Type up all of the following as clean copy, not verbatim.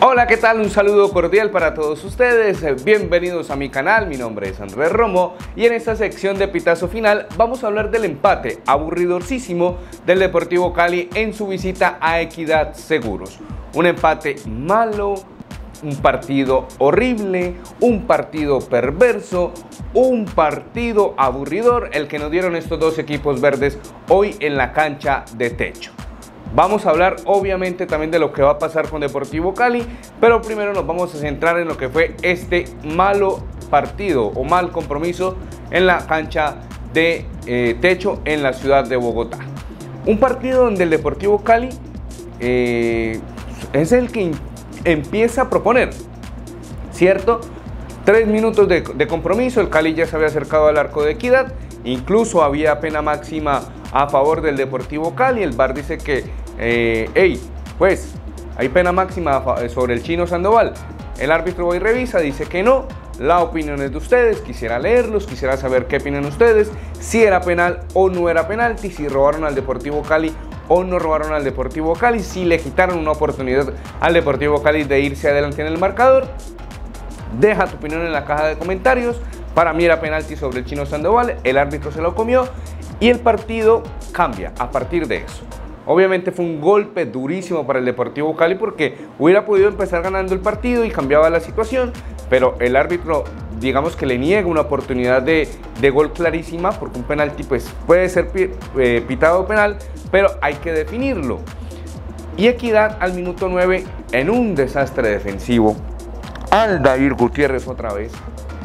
Hola, ¿qué tal? Un saludo cordial para todos ustedes, bienvenidos a mi canal, mi nombre es Andrés Romo y en esta sección de Pitazo Final vamos a hablar del empate aburridorcísimo del Deportivo Cali en su visita a Equidad Seguros. Un empate malo, un partido horrible, un partido perverso, un partido aburridor, el que nos dieron estos dos equipos verdes hoy en la cancha de techo. Vamos a hablar obviamente también de lo que va a pasar con Deportivo Cali, pero primero nos vamos a centrar en lo que fue este malo partido o mal compromiso en la cancha de techo en la ciudad de Bogotá. Un partido donde el Deportivo Cali es el que empieza a proponer, ¿cierto? 3 minutos de compromiso, el Cali ya se había acercado al arco de Equidad, incluso había pena máxima a favor del Deportivo Cali. El VAR dice que pues hay pena máxima sobre el Chino Sandoval. El árbitro va y revisa, dice que no. La opinión es de ustedes, quisiera leerlos, quisiera saber qué opinan ustedes, si era penal o no era penalti, si robaron al Deportivo Cali o no robaron al Deportivo Cali, si le quitaron una oportunidad al Deportivo Cali de irse adelante en el marcador. Deja tu opinión en la caja de comentarios. Para mí era penalti sobre el Chino Sandoval, el árbitro se lo comió y el partido cambia a partir de eso. Obviamente fue un golpe durísimo para el Deportivo Cali porque hubiera podido empezar ganando el partido y cambiaba la situación, pero el árbitro, digamos que le niega una oportunidad de gol clarísima, porque un penalti pues puede ser pitado penal, pero hay que definirlo. Y Equidad al minuto 9 en un desastre defensivo. Aldair Gutiérrez otra vez.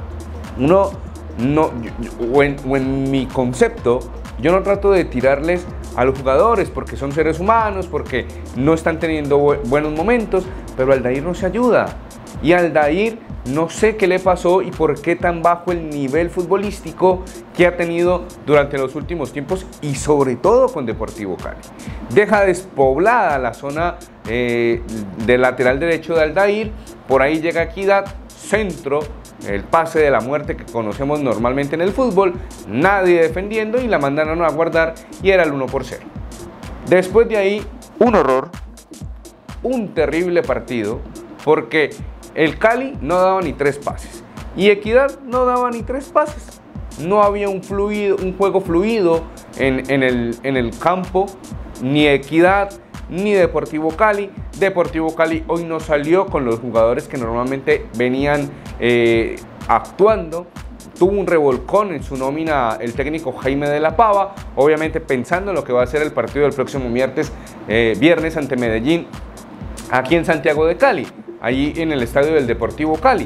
En mi concepto, yo no trato de tirarles a los jugadores porque son seres humanos, porque no están teniendo buenos momentos, pero Aldair no se ayuda. Y Aldair no sé qué le pasó y por qué tan bajo el nivel futbolístico que ha tenido durante los últimos tiempos y sobre todo con Deportivo Cali. Deja despoblada la zona del lateral derecho de Aldair, por ahí llega Equidad, centro, el pase de la muerte que conocemos normalmente en el fútbol, nadie defendiendo y la mandaron a guardar y era el 1-0. Después de ahí, un horror, un terrible partido, porque el Cali no daba ni 3 pases y Equidad no daba ni 3 pases. No había un juego fluido en el campo, ni Equidad ni Deportivo Cali. Deportivo Cali hoy no salió con los jugadores que normalmente venían actuando. Tuvo un revolcón en su nómina el técnico Jaime de la Pava, obviamente pensando en lo que va a ser el partido del próximo viernes ante Medellín, aquí en Santiago de Cali, allí en el estadio del Deportivo Cali.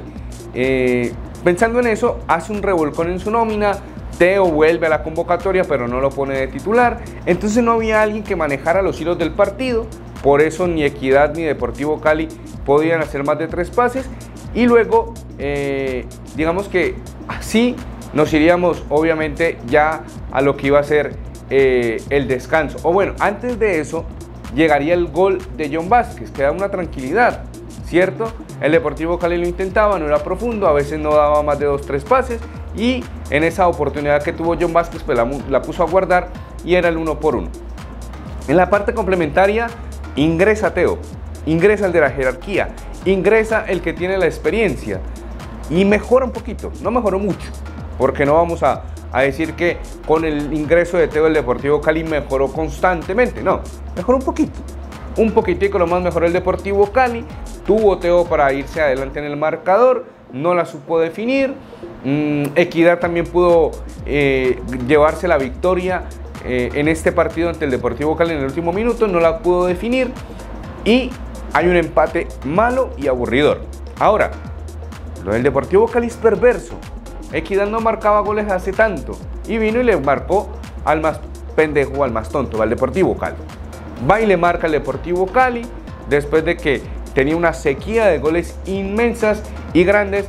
Pensando en eso, hace un revolcón en su nómina. Teo vuelve a la convocatoria, pero no lo pone de titular. Entonces no había alguien que manejara los hilos del partido. Por eso ni Equidad ni Deportivo Cali podían hacer más de 3 pases. Y luego, digamos que así nos iríamos obviamente ya a lo que iba a ser el descanso. O bueno, antes de eso llegaría el gol de John Vázquez, que da una tranquilidad, ¿cierto? El Deportivo Cali lo intentaba, no era profundo, a veces no daba más de 2-3 pases. Y en esa oportunidad que tuvo John Vázquez, pues la puso a guardar y era el 1-1. En la parte complementaria ingresa Teo, ingresa el de la jerarquía, ingresa el que tiene la experiencia y mejora un poquito, no mejoró mucho, porque no vamos a decir que con el ingreso de Teo el Deportivo Cali mejoró constantemente, no, mejoró un poquitico, lo más mejoró el Deportivo Cali. Tuvo Teo para irse adelante en el marcador, no la supo definir. Equidad también pudo llevarse la victoria en este partido ante el Deportivo Cali en el último minuto, no la pudo definir y hay un empate malo y aburridor. Ahora, lo del Deportivo Cali es perverso. Equidad no marcaba goles hace tanto y vino y le marcó al más pendejo, al más tonto, al Deportivo Cali. Va y le marca al Deportivo Cali después de que tenía una sequía de goles inmensas y grandes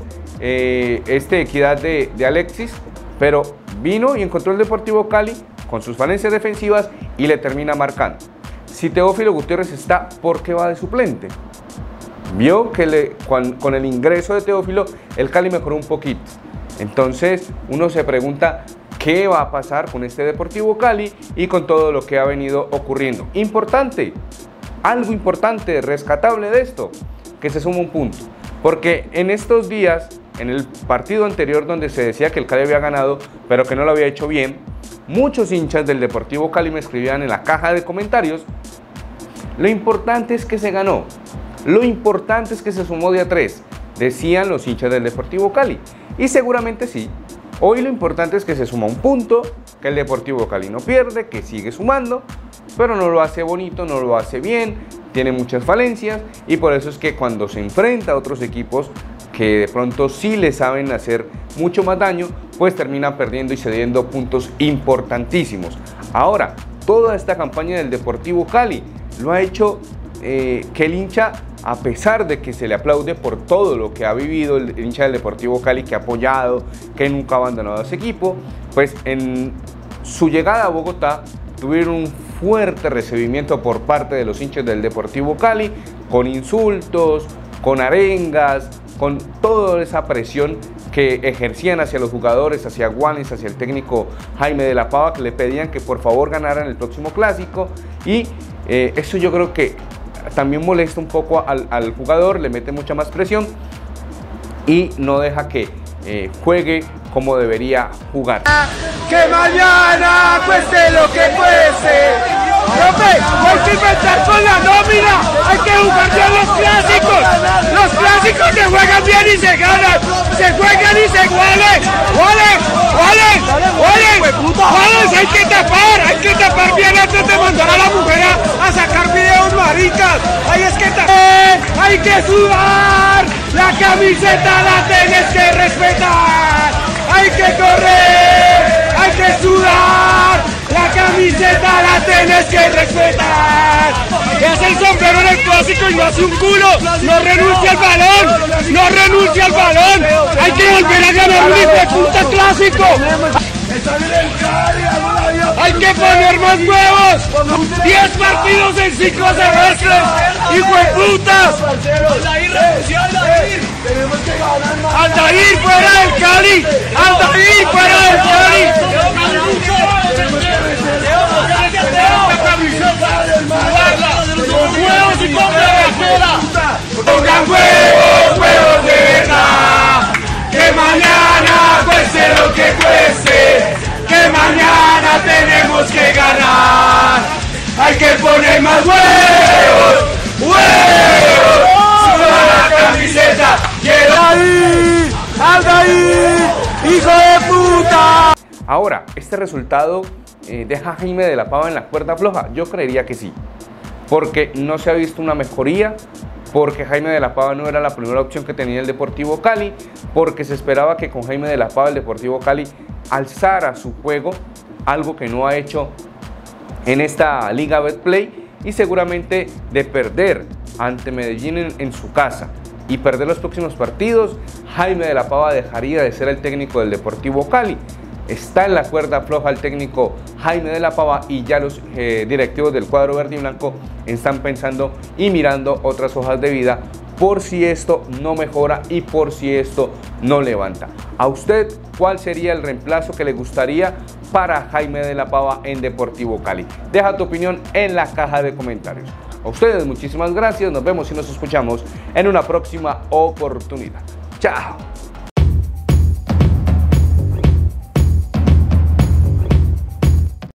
Equidad de Alexis, pero vino y encontró el Deportivo Cali con sus falencias defensivas y le termina marcando. Si Teófilo Gutiérrez está, ¿por qué va de suplente? Vio que con el ingreso de Teófilo el Cali mejoró un poquito. Entonces uno se pregunta qué va a pasar con este Deportivo Cali y con todo lo que ha venido ocurriendo. Importante, algo importante, rescatable de esto, que se suma un punto, porque en estos días, en el partido anterior donde se decía que el Cali había ganado, pero que no lo había hecho bien, muchos hinchas del Deportivo Cali me escribían en la caja de comentarios: lo importante es que se ganó, lo importante es que se sumó de a 3, decían los hinchas del Deportivo Cali. Y seguramente sí, hoy lo importante es que se suma un punto, que el Deportivo Cali no pierde, que sigue sumando, pero no lo hace bonito, no lo hace bien, tiene muchas falencias, y por eso es que cuando se enfrenta a otros equipos que de pronto sí le saben hacer mucho más daño, pues termina perdiendo y cediendo puntos importantísimos. Ahora, toda esta campaña del Deportivo Cali lo ha hecho que el hincha, a pesar de que se le aplaude por todo lo que ha vivido el hincha del Deportivo Cali, que ha apoyado, que nunca ha abandonado a ese equipo, pues en su llegada a Bogotá tuvieron un fuerte recibimiento por parte de los hinchas del Deportivo Cali, con insultos, con arengas, con toda esa presión que ejercían hacia los jugadores, hacia Wallace, hacia el técnico Jaime de la Pava, que le pedían que por favor ganaran el próximo clásico. Y eso yo creo que también molesta un poco al jugador, le mete mucha más presión y no deja que juegue como debería jugar. Que mañana cueste lo que cueste. Profe, no hay que inventar con la nómina, hay que jugar bien los clásicos. Los clásicos se juegan bien y se ganan, se juegan y se igualen. ¡Wales! Hay que tapar bien antes de mandar a la mujer a sacar videos maricas. Hay que sudar, la camiseta la tienes que respetar. Hay que correr, hay que sudar, la camiseta la tienes que respetar. Es el sombrero en el clásico y no hace un culo. No renuncia al balón, no renuncia al balón. Hay que volver a ganar un hijo de puta clásico. Hay que poner más huevos. 10 partidos en 5 semestres. ¡Hijo de putas! Aldair fuera del Cali. Aldair fuera del Cali. Huevos y con carretera. Pongan huevos de verdad. Que mañana cueste lo que cueste. Que mañana tenemos que ganar. Hay que poner más huevos. Suba la camiseta. Quiero Aldair, hijo de puta. Ahora, ¿este resultado deja a Jaime de la Pava en la cuerda floja? Yo creería que sí, porque no se ha visto una mejoría, porque Jaime de la Pava no era la primera opción que tenía el Deportivo Cali, porque se esperaba que con Jaime de la Pava el Deportivo Cali alzara su juego, algo que no ha hecho en esta Liga Betplay, y seguramente de perder ante Medellín en su casa y perder los próximos partidos, Jaime de la Pava dejaría de ser el técnico del Deportivo Cali. Está en la cuerda floja el técnico Jaime de la Pava y ya los directivos del cuadro verde y blanco están pensando y mirando otras hojas de vida por si esto no mejora y por si esto no levanta. ¿A usted cuál sería el reemplazo que le gustaría para Jaime de la Pava en Deportivo Cali? Deja tu opinión en la caja de comentarios. A ustedes muchísimas gracias, nos vemos y nos escuchamos en una próxima oportunidad. Chao.